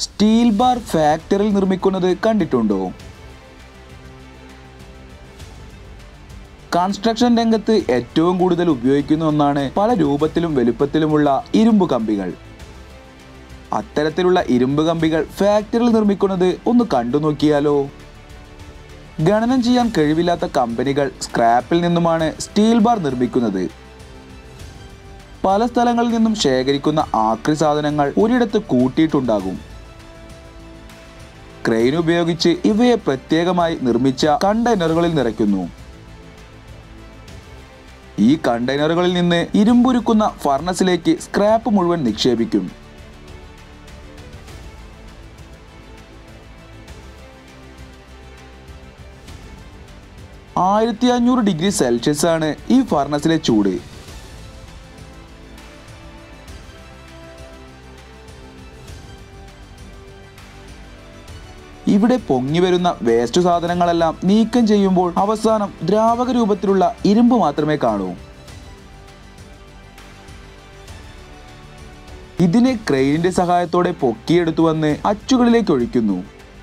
Steel bar ഫാക്ടറിയിൽ നിർമ്മിക്കുന്നത് കണ്ടിട്ടുണ്ടോ? കൺസ്ട്രക്ഷൻ രംഗത്ത് ഏറ്റവും കൂടുതൽ ഉപയോഗിക്കുന്ന ഒന്നാണ് പല രൂപത്തിലും വലുപ്പത്തിലുമുള്ള ഇരുമ്പ് കമ്പികൾ. അത്തരത്തിലുള്ള ഇരുമ്പ് കമ്പികൾ ഫാക്ടറിയിൽ നിർമ്മിക്കുന്നത് ഒന്ന് കണ്ടു നോക്കിയാലോ? ഗണനം ചെയ്യാൻ കഴിവില്ലാത്ത കമ്പനികൾ സ്ക്രാപ്പിൽ നിന്നുമാണ് സ്റ്റീൽ ബാർ നിർമ്മിക്കുന്നത്. പല സ്ഥലങ്ങളിൽ നിന്നും ശേഖരിക്കുന്ന ആക്രി സാധനങ്ങൾ ഒരിടത്ത് കൂട്ടിയിട്ടുണ്ടാകും. ക്രെയിൻ ഉപയോഗിച്ച് ഇവയെ പ്രത്യേകമായി നിർമ്മിച്ച കണ്ടെയ്നറുകളിൽ നിറയ്ക്കുന്നു. ഈ കണ്ടെയ്നറുകളിൽ നിന്ന് ഇരുമ്പുരുക്കുന്ന ഫർണസിലേക്ക് സ്ക്രാപ്പ് മുഴുവൻ നിക്ഷേപിക്കും. -1500°C ആണ് ഈ ഫർണസിലെ ചൂട്. ഇവിടെ പൊങ്ങി വരുന്ന വേസ്റ്റ് സാധനങ്ങളെല്ലാം നീക്കം ചെയ്യുമ്പോൾ അവസാനം ദ്രാവക രൂപത്തിലുള്ള ഇരുമ്പ് മാത്രമേ കാണൂ. ഇതിനെ ക്രെയിനിന്റെ സഹായത്തോടെ പൊക്കിയെടുത്തു വന്ന് അച്ചുകളിലേക്ക് ഒഴിക്കുന്നു.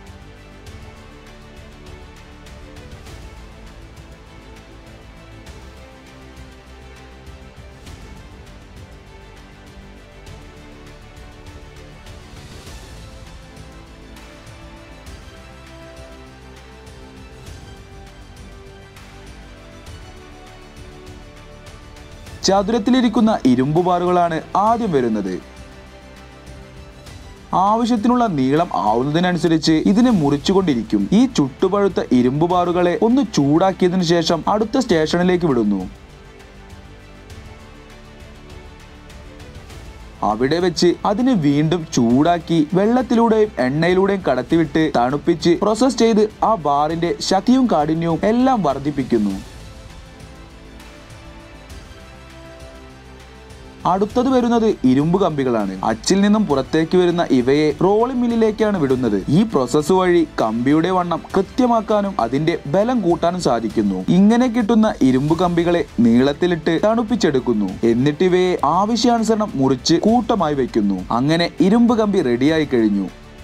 ചതുരത്തിലിരിക്കുന്ന ഇരുമ്പ് ബാറുകളാണ് ആദ്യം വരുന്നത്. ആവശ്യത്തിനുള്ള നീളം ആവുന്നതിനനുസരിച്ച് ഇതിനെ മുറിച്ചുകൊണ്ടിരിക്കും. ഈ ചുട്ടുപഴുത്ത ഇരുമ്പ് ബാറുകളെ ഒന്ന് ചൂടാക്കിയതിനു ശേഷം അടുത്ത സ്റ്റേഷനിലേക്ക് വിടുന്നു. അവിടെ വെച്ച് അതിനെ വീണ്ടും ചൂടാക്കി വെള്ളത്തിലൂടെയും എണ്ണയിലൂടെയും കടത്തിവിട്ട് തണുപ്പിച്ച് പ്രോസസ് ചെയ്ത് ആ ബാറിന്റെ ശക്തിയും കാഠിന്യവും എല്ലാം വർദ്ധിപ്പിക്കുന്നു. അടുത്തത് വരുന്നത് ഇരുമ്പ് കമ്പികളാണ്. അച്ചിൽ നിന്നും പുറത്തേക്ക് വരുന്ന ഇവയെ റോളിംഗ് മില്ലിലേക്കാണ് വിടുന്നത്. ഈ പ്രോസസ് വഴി കമ്പിയുടെ വണ്ണം കൃത്യമാക്കാനും അതിന്റെ ബലം കൂട്ടാനും സാധിക്കുന്നു. ഇങ്ങനെ കിട്ടുന്ന ഇരുമ്പ് കമ്പികളെ നീളത്തിലിട്ട് തണുപ്പിച്ചെടുക്കുന്നു. എന്നിട്ട് ഇവയെ ആവശ്യാനുസരണം മുറിച്ച് കൂട്ടമായി വയ്ക്കുന്നു. അങ്ങനെ ഇരുമ്പ് കമ്പി റെഡിയായി കഴിഞ്ഞു.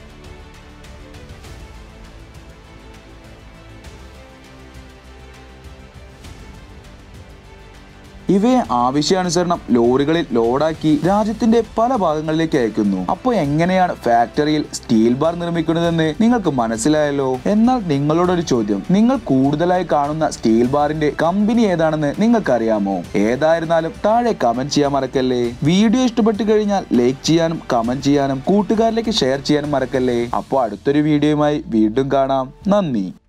ഇവയെ ആവശ്യാനുസരണം ലോറികളിൽ ലോഡാക്കി രാജ്യത്തിന്റെ പല ഭാഗങ്ങളിലേക്ക് അയക്കുന്നു. അപ്പോൾ എങ്ങനെയാണ് ഫാക്ടറിയിൽ സ്റ്റീൽ ബാർ നിർമ്മിക്കുന്നതെന്ന് നിങ്ങൾക്ക് മനസ്സിലായല്ലോ. എന്നാൽ നിങ്ങളോടൊരു ചോദ്യം, നിങ്ങൾ കൂടുതലായി കാണുന്ന സ്റ്റീൽ ബാറിന്റെ കമ്പനി ഏതാണെന്ന് നിങ്ങൾക്കറിയാമോ? ഏതായിരുന്നാലും താഴെ കമന്റ് ചെയ്യാൻ മറക്കല്ലേ. വീഡിയോ ഇഷ്ടപ്പെട്ടു കഴിഞ്ഞാൽ ലൈക്ക് ചെയ്യാനും കമന്റ് ചെയ്യാനും കൂട്ടുകാരിലേക്ക് ഷെയർ ചെയ്യാനും മറക്കല്ലേ. അപ്പോൾ അടുത്തൊരു വീഡിയോയുമായി വീണ്ടും കാണാം. നന്ദി.